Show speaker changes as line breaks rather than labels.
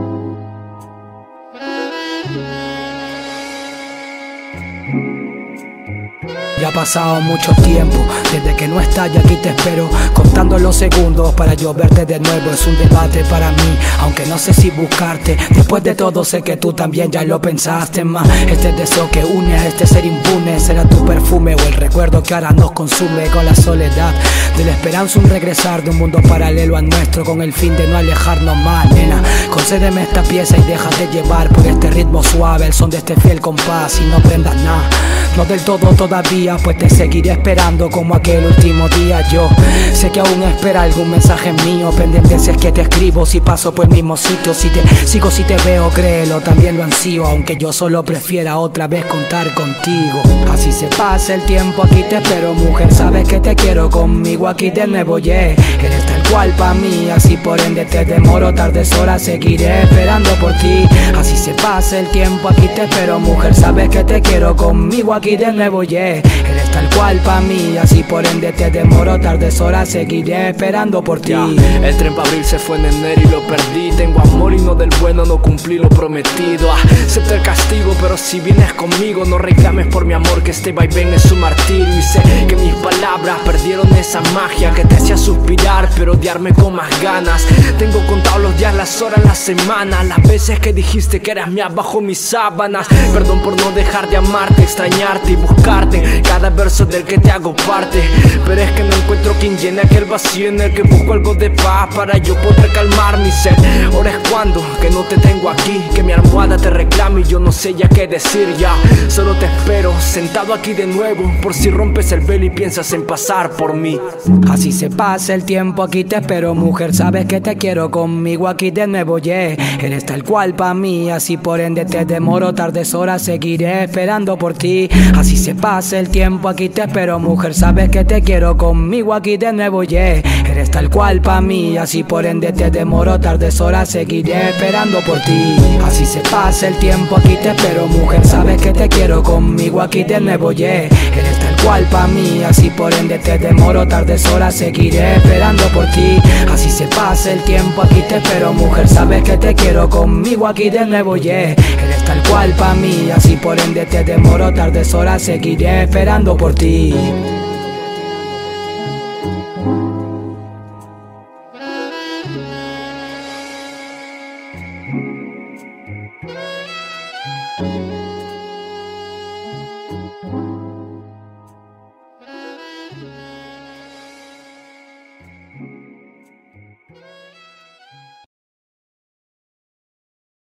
Ya ha pasado mucho tiempo desde que no estás y aquí te espero, contando los segundos para yo verte de nuevo. Es un debate para mí, aunque no sé si buscarte. Después de todo sé que tú también ya lo pensaste más. Este deseo que une a este ser impune, será tu perfume o el recuerdo que ahora nos consume con la soledad de la esperanza, un regresar de un mundo paralelo al nuestro, con el fin de no alejarnos más. Nena, concédeme esta pieza y déjate llevar por este ritmo suave, el son de este fiel compás, y no prendas nada, no del todo todavía, pues te seguiré esperando como aquel último día. Yo sé que aún espera algún mensaje mío, pendiente si es que te escribo, si paso por el mismo sitio, si te sigo, si te veo, créelo, también lo ansío, aunque yo solo prefiera otra vez contar contigo. Así se pasa el tiempo, aquí te espero, mujer, sabes que te quiero conmigo aquí de nuevo, yeah. Eres tal cual pa' mí, así por ende te demoro, tardes horas seguiré esperando por ti. Así se pasa el tiempo, aquí te espero, mujer, sabes que te quiero conmigo aquí de nuevo, yeah. Eres tal cual pa' mí, así por ende te demoro, tardes horas seguiré esperando por ti.
El tren para abril se fue en enero y lo perdí. Tengo amor y no del bueno, no cumplí lo prometido. Acepta el castigo, pero si vienes conmigo no reclames por mi amor, que este vaivén es un martirio. Y sé que mis palabras perdieron esa magia que te hacía suspirar, pero odiarme con más ganas. Tengo contados los días, las horas, las semanas, las veces que dijiste que eras mía bajo mis sábanas. Perdón por no dejar de amarte, extrañarte y buscarte en cada verso del que te hago parte. Pero es que no encuentro quien llene aquel vacío en el que busco algo de paz para yo poder calmar mi sed. Ahora es cuando que no te tengo aquí, que mi almohada te reclama y yo no sé ya qué decir ya. Solo te espero sentado aquí de nuevo, por si rompes el velo y piensas en pasar por mí.
Así se pasa el tiempo, aquí te espero, mujer, sabes que te quiero conmigo aquí de nuevo, yeah. Eres tal cual pa' mí, así por ende te demoro, tardes horas seguiré esperando por ti. Así se pasa el tiempo, aquí te espero, mujer, sabes que te quiero conmigo aquí de nuevo, yeah. Eres tal cual pa' mí, así por ende te demoro, tardes horas seguiré esperando por ti. Así se pasa el tiempo, aquí te espero, mujer, sabes que te quiero conmigo aquí de nuevo, yeah. Eres tal cual pa' mí, así por ende te demoro, tardes horas seguiré esperando por ti. Así se pasa el tiempo, aquí te espero, mujer, sabes que te quiero conmigo aquí de nuevo, yeah. Eres tal cual pa' mí, así por ende te demoro, tardes horas seguiré esperando por ti.